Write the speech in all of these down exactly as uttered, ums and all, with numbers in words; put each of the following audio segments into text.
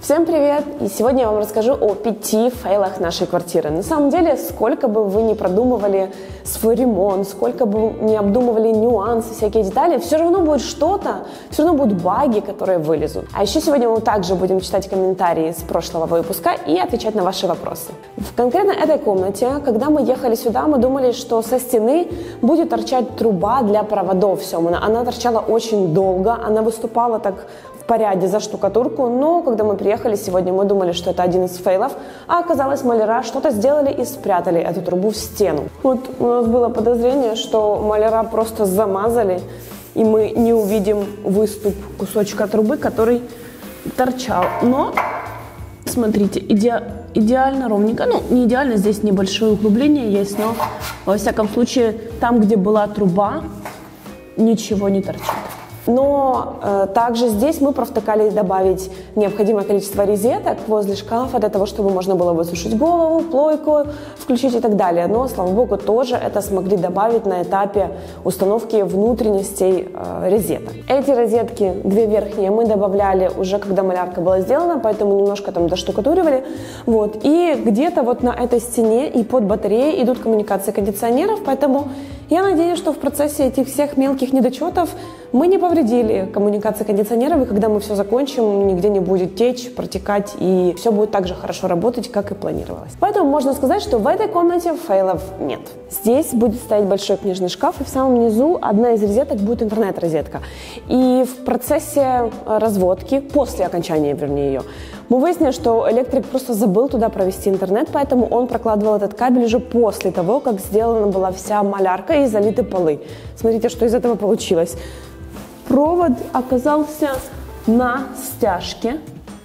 Всем привет! И сегодня я вам расскажу о пяти фейлах нашей квартиры. На самом деле, сколько бы вы ни продумывали свой ремонт, сколько бы ни обдумывали нюансы, всякие детали, все равно будет что-то, все равно будут баги, которые вылезут. А еще сегодня мы также будем читать комментарии с прошлого выпуска и отвечать на ваши вопросы. В конкретно этой комнате, когда мы ехали сюда, мы думали, что со стены будет торчать труба для проводов. Все, она торчала очень долго, она выступала так в порядке за штукатурку, но когда мы приехали сегодня, мы думали, что это один из фейлов, а оказалось, маляра что-то сделали и спрятали эту трубу в стену. Вот у нас было подозрение, что маляра просто замазали, и мы не увидим выступ кусочка трубы, который торчал. Но, смотрите, иде... идеально ровненько, ну, не идеально, здесь небольшое углубление есть, но, во всяком случае, там, где была труба, ничего не торчит. Но э, также здесь мы провтыкали добавить необходимое количество розеток возле шкафа для того, чтобы можно было высушить голову, плойку включить и так далее. Но, слава богу, тоже это смогли добавить на этапе установки внутренностей э, розеток. Эти розетки, две верхние, мы добавляли уже, когда малярка была сделана, поэтому немножко там доштукатуривали. Вот. И где-то вот на этой стене и под батареей идут коммуникации кондиционеров, поэтому я надеюсь, что в процессе этих всех мелких недочетов мы не повредили коммуникации кондиционеров, и когда мы все закончим, нигде не будет течь, протекать, и все будет так же хорошо работать, как и планировалось. Поэтому можно сказать, что в этой комнате фейлов нет. Здесь будет стоять большой книжный шкаф, и в самом низу одна из розеток будет интернет-розетка. И в процессе разводки, после окончания, вернее, ее, мы выяснили, что электрик просто забыл туда провести интернет, поэтому он прокладывал этот кабель уже после того, как сделана была вся малярка и залиты полы. Смотрите, что из этого получилось. Провод оказался на стяжке.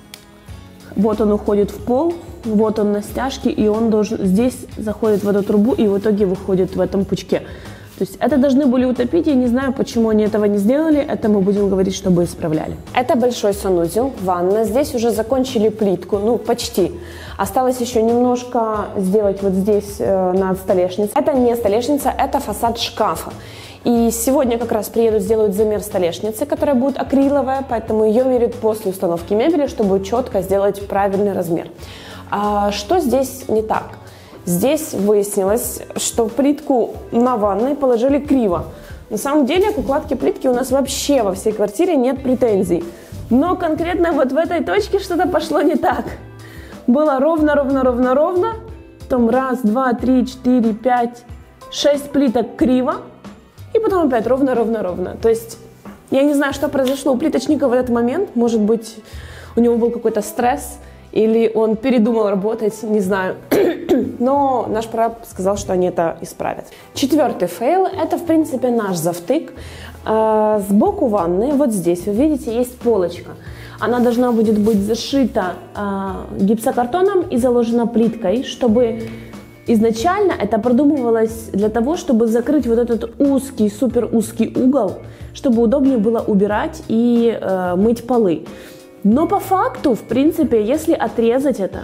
Вот он уходит в пол, вот он на стяжке, и он должен здесь заходит в эту трубу и в итоге выходит в этом пучке. То есть это должны были утопить, я не знаю, почему они этого не сделали, это мы будем говорить, чтобы исправляли. Это большой санузел, ванна, здесь уже закончили плитку, ну почти. Осталось еще немножко сделать вот здесь э, над столешницей. Это не столешница, это фасад шкафа. И сегодня как раз приедут, сделают замер столешницы, которая будет акриловая, поэтому ее меряют после установки мебели, чтобы четко сделать правильный размер. А что здесь не так? Здесь выяснилось, что плитку на ванной положили криво. На самом деле к укладке плитки у нас вообще во всей квартире нет претензий. Но конкретно вот в этой точке что-то пошло не так. Было ровно, ровно, ровно, ровно. Потом раз, два, три, четыре, пять, шесть плиток криво. И потом опять ровно, ровно, ровно. То есть я не знаю, что произошло у плиточника в этот момент. Может быть, у него был какой-то стресс. Или он передумал работать, не знаю. Но наш прораб сказал, что они это исправят. Четвертый фейл – это, в принципе, наш завтык. Сбоку ванны, вот здесь, вы видите, есть полочка. Она должна будет быть зашита гипсокартоном и заложена плиткой, чтобы изначально это продумывалось для того, чтобы закрыть вот этот узкий, супер узкий угол, чтобы удобнее было убирать и мыть полы. Но по факту, в принципе, если отрезать это,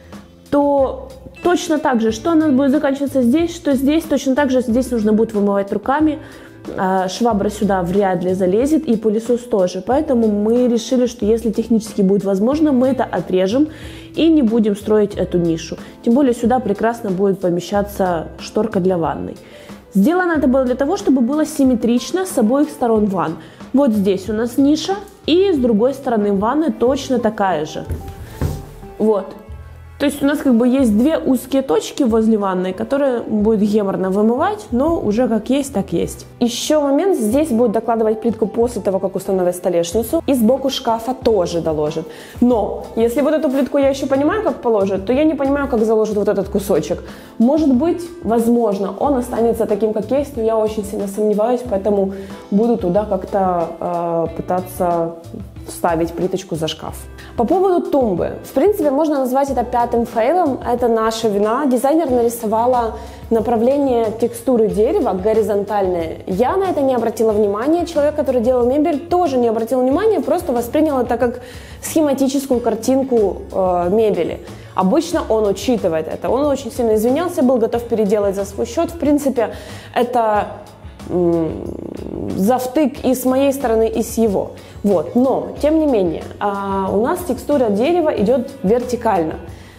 то точно так же, что оно будет заканчиваться здесь, что здесь, точно так же здесь нужно будет вымывать руками, швабра сюда вряд ли залезет и пылесос тоже. Поэтому мы решили, что если технически будет возможно, мы это отрежем и не будем строить эту нишу. Тем более сюда прекрасно будет помещаться шторка для ванной. Сделано это было для того, чтобы было симметрично с обоих сторон ванн. Вот здесь у нас ниша, и с другой стороны ванны точно такая же. Вот. То есть у нас как бы есть две узкие точки возле ванной, которые будет геморно вымывать, но уже как есть, так есть. Еще момент, здесь будет докладывать плитку после того, как установят столешницу, и сбоку шкафа тоже доложит. Но если вот эту плитку я еще понимаю, как положит, то я не понимаю, как заложит вот этот кусочек. Может быть, возможно, он останется таким, как есть, но я очень сильно сомневаюсь, поэтому буду туда как-то э, пытаться вставить плиточку за шкаф. По поводу тумбы. В принципе, можно назвать это пятым фейлом. Это наша вина. Дизайнер нарисовала направление текстуры дерева горизонтальное. Я на это не обратила внимания. Человек, который делал мебель, тоже не обратил внимания, просто воспринял это как схематическую картинку э, мебели. Обычно он учитывает это. Он очень сильно извинялся, был готов переделать за свой счет. В принципе, это завтык и с моей стороны, и с его. Вот. Но, тем не менее, у нас текстура дерева идет вертикально.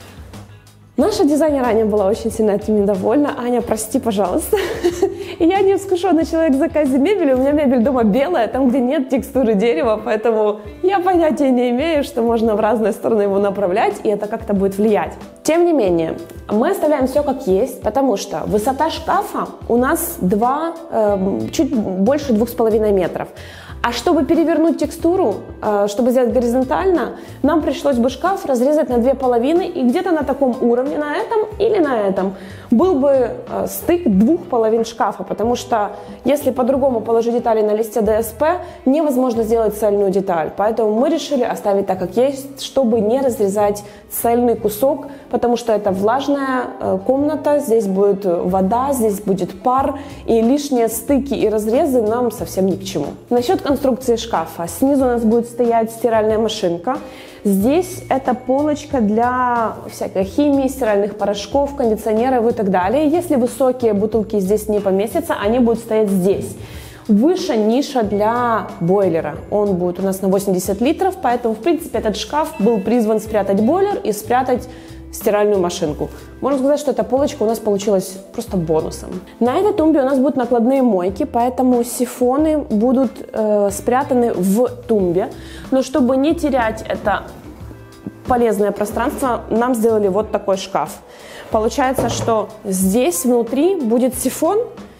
Наша дизайнер Аня была очень сильно этим недовольна. Аня, прости, пожалуйста. Я не искушенный человек в заказе мебели. У меня мебель дома белая, там, где нет текстуры дерева, поэтому я понятия не имею, что можно в разные стороны его направлять, и это как-то будет влиять. Тем не менее, мы оставляем все как есть, потому что высота шкафа у нас два, э, чуть больше двух с половиной метров. А чтобы перевернуть текстуру, чтобы сделать горизонтально, нам пришлось бы шкаф разрезать на две половины, и где-то на таком уровне, на этом или на этом, был бы стык двух половин шкафа, потому что если по-другому положить детали на листе ДСП, невозможно сделать цельную деталь. Поэтому мы решили оставить так, как есть, чтобы не разрезать цельный кусок, потому что это влажная комната, здесь будет вода, здесь будет пар, и лишние стыки и разрезы нам совсем ни к чему. Насчет конструкции шкафа. Снизу у нас будет стоять стиральная машинка. Здесь это полочка для всякой химии, стиральных порошков, кондиционеров и так далее. Если высокие бутылки здесь не поместятся, они будут стоять здесь. Выше ниша для бойлера. Он будет у нас на восемьдесят литров, поэтому, в принципе, этот шкаф был призван спрятать бойлер и спрятать стиральную машинку. Можно сказать, что эта полочка у нас получилась просто бонусом. На этой тумбе у нас будут накладные мойки, поэтому сифоны будут э, спрятаны в тумбе. Но чтобы не терять это полезное пространство, нам сделали вот такой шкаф. Получается, что здесь внутри будет сифон,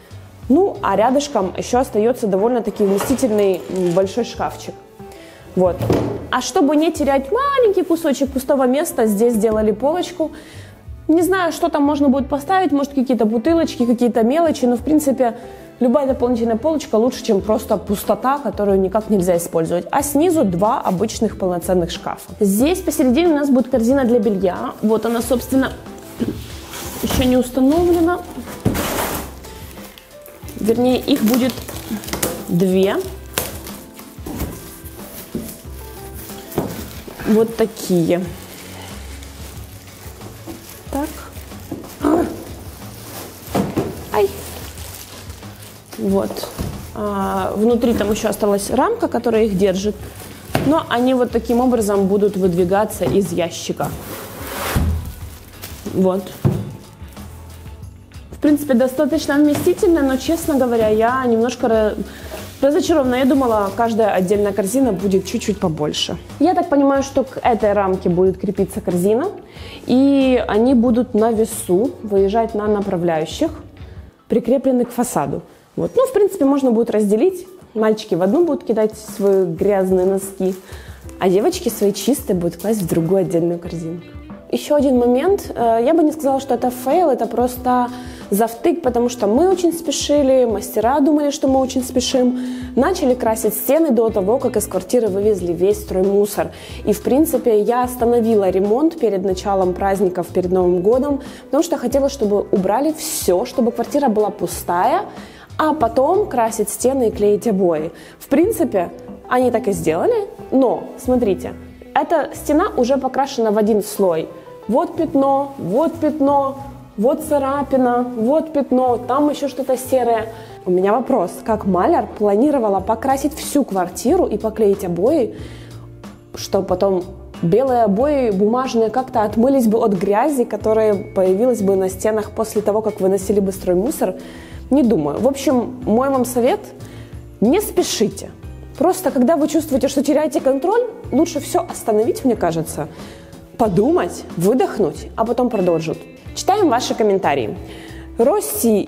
ну а рядышком еще остается довольно-таки вместительный большой шкафчик. Вот. А чтобы не терять маленький кусочек пустого места, здесь сделали полочку. Не знаю, что там можно будет поставить, может какие-то бутылочки, какие-то мелочи, но в принципе любая дополнительная полочка лучше, чем просто пустота, которую никак нельзя использовать. А снизу два обычных полноценных шкафа. Здесь посередине у нас будет корзина для белья. Вот она, собственно, еще не установлена. Вернее, их будет две. Вот такие. Так. А. Ай. Вот. А, внутри там еще осталась рамка, которая их держит. Но они вот таким образом будут выдвигаться из ящика. Вот. В принципе, достаточно вместительно, но, честно говоря, я немножко разочарована. Я думала, каждая отдельная корзина будет чуть-чуть побольше. Я так понимаю, что к этой рамке будет крепиться корзина, и они будут на весу выезжать на направляющих, прикреплены к фасаду. Вот. Ну, в принципе, можно будет разделить. Мальчики в одну будут кидать свои грязные носки, а девочки свои чистые будут класть в другую отдельную корзинку. Еще один момент. Я бы не сказала, что это фейл, это просто завтык, потому что мы очень спешили, мастера думали, что мы очень спешим, начали красить стены до того, как из квартиры вывезли весь строймусор. И, в принципе, я остановила ремонт перед началом праздников, перед Новым годом, потому что хотела, чтобы убрали все, чтобы квартира была пустая, а потом красить стены и клеить обои. В принципе, они так и сделали, но, смотрите, эта стена уже покрашена в один слой. Вот пятно, вот пятно, вот царапина, вот пятно, там еще что-то серое. У меня вопрос, как маляр планировала покрасить всю квартиру и поклеить обои, что потом белые обои бумажные как-то отмылись бы от грязи, которая появилась бы на стенах после того, как выносили бы строймусор? Не думаю. В общем, мой вам совет – не спешите. Просто когда вы чувствуете, что теряете контроль, лучше все остановить, мне кажется, подумать, выдохнуть, а потом продолжить. Читаем ваши комментарии. Россия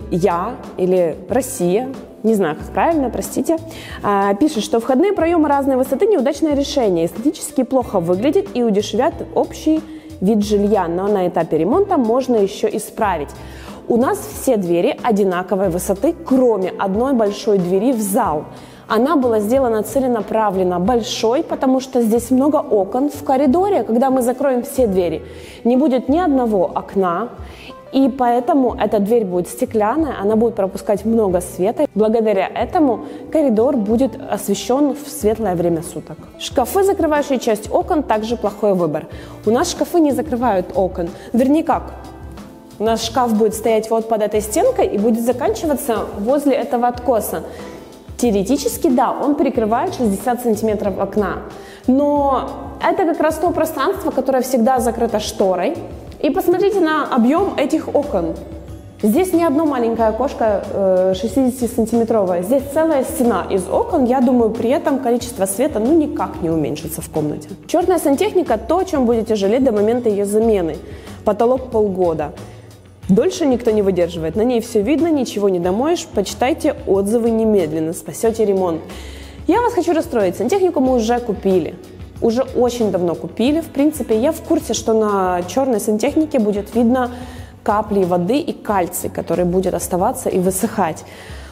или Россия, не знаю, как правильно, простите, пишет, что входные проемы разной высоты – неудачное решение, эстетически плохо выглядит и удешевят общий вид жилья, но на этапе ремонта можно еще исправить. У нас все двери одинаковой высоты, кроме одной большой двери в зал. Она была сделана целенаправленно большой, потому что здесь много окон в коридоре. Когда мы закроем все двери, не будет ни одного окна, и поэтому эта дверь будет стеклянная, она будет пропускать много света. Благодаря этому коридор будет освещен в светлое время суток. Шкафы, закрывающие часть окон, также плохой выбор. У нас шкафы не закрывают окон. Вернее как, У нас шкаф будет стоять вот под этой стенкой и будет заканчиваться возле этого откоса. Теоретически, да, он перекрывает шестьдесят сантиметров окна, но это как раз то пространство, которое всегда закрыто шторой. И посмотрите на объем этих окон. Здесь не одно маленькое окошко шестидесятисантиметровое, здесь целая стена из окон. Я думаю, при этом количество света ну никак не уменьшится в комнате. Черная сантехника – то, о чем будете жалеть до момента ее замены. Потолок полгода. Дольше никто не выдерживает, на ней все видно, ничего не домоешь, почитайте отзывы немедленно, спасете ремонт. Я вас хочу расстроить, сантехнику мы уже купили, уже очень давно купили, в принципе, я в курсе, что на черной сантехнике будет видно капли воды и кальций, который будет оставаться и высыхать.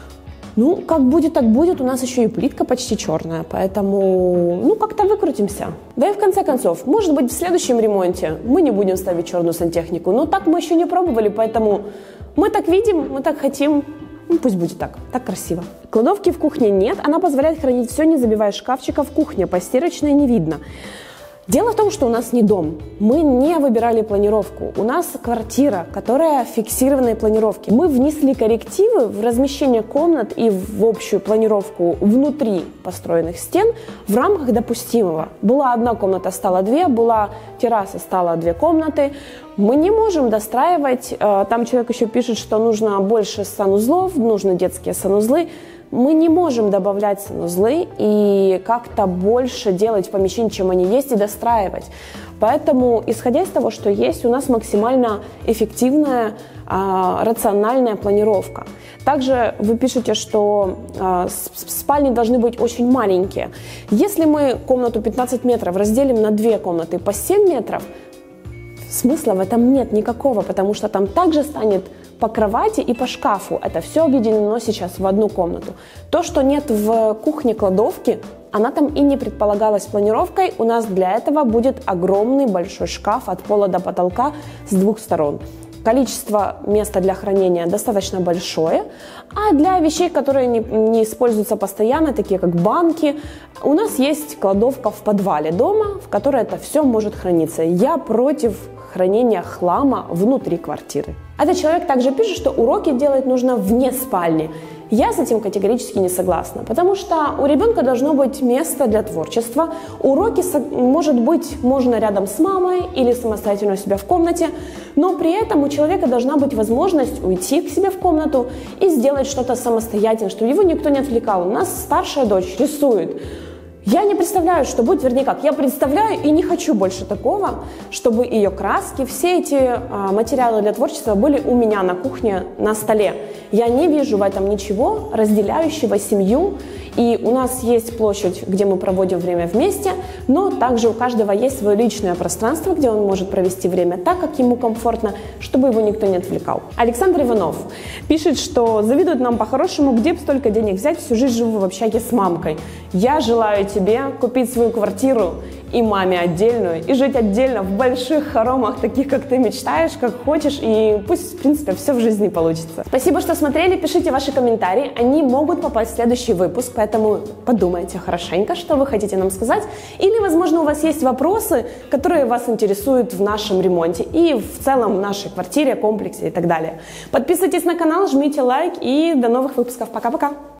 Ну, как будет, так будет, у нас еще и плитка почти черная, поэтому, ну, как-то выкрутимся. Да и в конце концов, может быть, в следующем ремонте мы не будем ставить черную сантехнику, но так мы еще не пробовали, поэтому мы так видим, мы так хотим, ну, пусть будет так, так красиво. Кладовки в кухне нет, она позволяет хранить все, не забивая шкафчика в кухне, постирочной не видно. Дело в том, что у нас не дом, мы не выбирали планировку, у нас квартира, которая фиксированной планировки. Мы внесли коррективы в размещение комнат и в общую планировку внутри построенных стен в рамках допустимого. Была одна комната, стало две, была терраса, стало две комнаты. Мы не можем достраивать, там человек еще пишет, что нужно больше санузлов, нужны детские санузлы. Мы не можем добавлять санузлы и как-то больше делать в помещении, чем они есть, и достраивать. Поэтому, исходя из того, что есть, у нас максимально эффективная, а, рациональная планировка. Также вы пишете, что а, спальни должны быть очень маленькие. Если мы комнату пятнадцать метров разделим на две комнаты по семь метров, смысла в этом нет никакого, потому что там также станет по кровати и по шкафу. Это все объединено сейчас в одну комнату. То, что нет в кухне кладовки, она там и не предполагалась планировкой. У нас для этого будет огромный большой шкаф от пола до потолка с двух сторон. Количество места для хранения достаточно большое, а для вещей, которые не, не используются постоянно, такие как банки, у нас есть кладовка в подвале дома, в которой это все может храниться. Я против хранения хлама внутри квартиры. Этот человек также пишет, что уроки делать нужно вне спальни. Я с этим категорически не согласна, потому что у ребенка должно быть место для творчества. Уроки, может быть, можно рядом с мамой или самостоятельно у себя в комнате, но при этом у человека должна быть возможность уйти к себе в комнату и сделать что-то самостоятельно, чтобы его никто не отвлекал. У нас старшая дочь рисует. Я не представляю, что будет, вернее как, я представляю и не хочу больше такого, чтобы ее краски, все эти а, материалы для творчества были у меня на кухне на столе. Я не вижу в этом ничего разделяющего семью, и у нас есть площадь, где мы проводим время вместе, но также у каждого есть свое личное пространство, где он может провести время так, как ему комфортно, чтобы его никто не отвлекал. Александр Иванов пишет, что завидует нам по-хорошему, где бы столько денег взять, всю жизнь живу в общаге с мамкой. Я желаю тебе купить свою квартиру и маме отдельную, и жить отдельно в больших хоромах, таких, как ты мечтаешь, как хочешь, и пусть, в принципе, все в жизни получится. Спасибо, что смотрели, пишите ваши комментарии, они могут попасть в следующий выпуск, поэтому подумайте хорошенько, что вы хотите нам сказать, или, возможно, у вас есть вопросы, которые вас интересуют в нашем ремонте и в целом в нашей квартире, комплексе и так далее. Подписывайтесь на канал, жмите лайк, и до новых выпусков. Пока-пока!